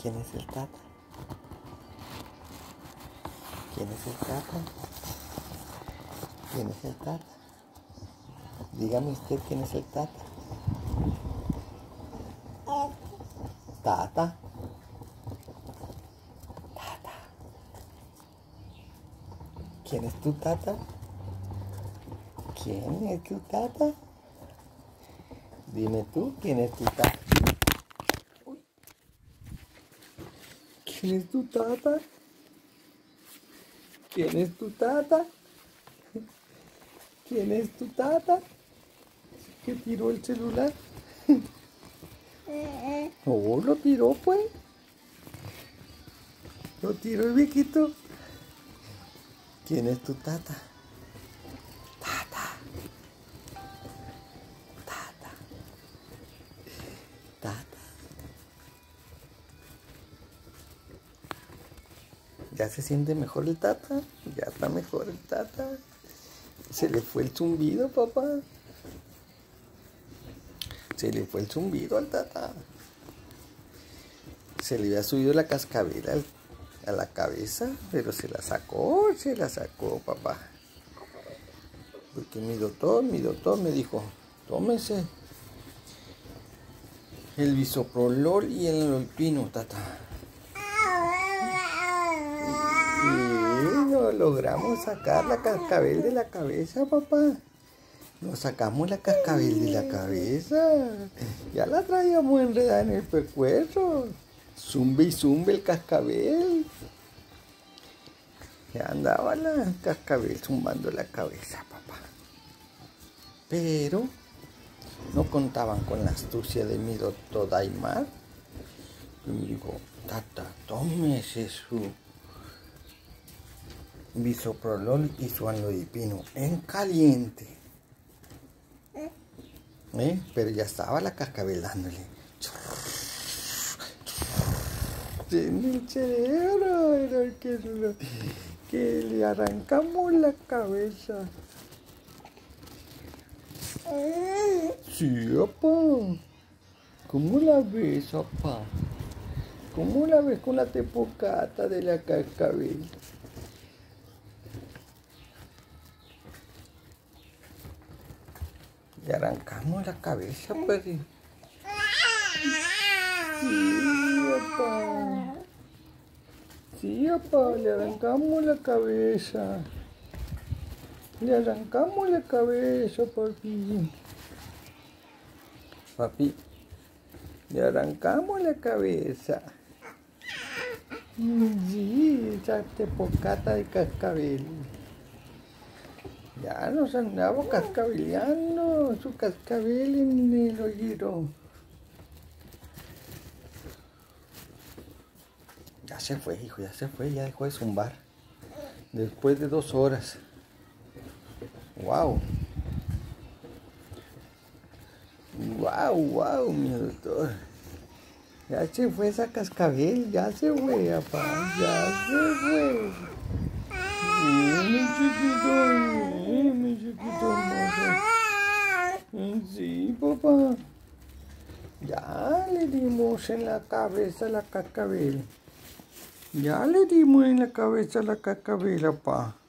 ¿Quién es el Tata? ¿Quién es el Tata? ¿Quién es el Tata? Dígame usted quién es el Tata. Tata. Tata. ¿Quién es tu Tata? ¿Quién es tu Tata? Dime tú, ¿quién es tu Tata? ¿Quién es tu Tata? ¿Quién es tu Tata? ¿Quién es tu Tata? ¿Que tiró el celular? Oh, lo tiró pues. Lo tiró el viejito. ¿Quién es tu Tata? Tata. Tata. Tata. ¿Ya se siente mejor el Tata? Ya está mejor el Tata. Se le fue el zumbido, papá. Se le fue el zumbido al Tata. Se le había subido la cascabel a la cabeza, pero se la sacó, papá. Porque mi doctor me dijo, tómese el bisoprolol y el alopino, Tata. Y no logramos sacar la cascabel de la cabeza, papá. Nos sacamos la cascabel de la cabeza. Ya la traíamos enredada en el pescuezo. Zumbe y zumbe el cascabel. Ya andaba la cascabel zumbando la cabeza, papá. Pero no contaban con la astucia de mi doctor Daimar. Y me dijo, Tata, tómese su bisoprolol y su amlodipino en caliente. Pero ya estaba la cascabel dándole en el cerebro, era que le arrancamos la cabeza. Sí, papá. ¿Cómo la ves, papá? ¿Cómo la ves con la tepocata de la cascabel? Le arrancamos la cabeza, perri. Sí, papá. Sí, papá, le arrancamos la cabeza. Le arrancamos la cabeza, papi. Papi, le arrancamos la cabeza. Sí, esa tepocata de cascabel. Ya nos andamos cascabeleando su cascabel en el oído. Ya se fue, hijo, ya se fue, ya dejó de zumbar. Después de 2 horas. Wow. Wow, mi doctor. Ya se fue esa cascabel, ya se fue, papá, ya se fue. Mi chiquito hermoso. Sí, papá. Ya le dimos en la cabeza la cascabel. Ya le dimos en la cabeza la cascabel, papá.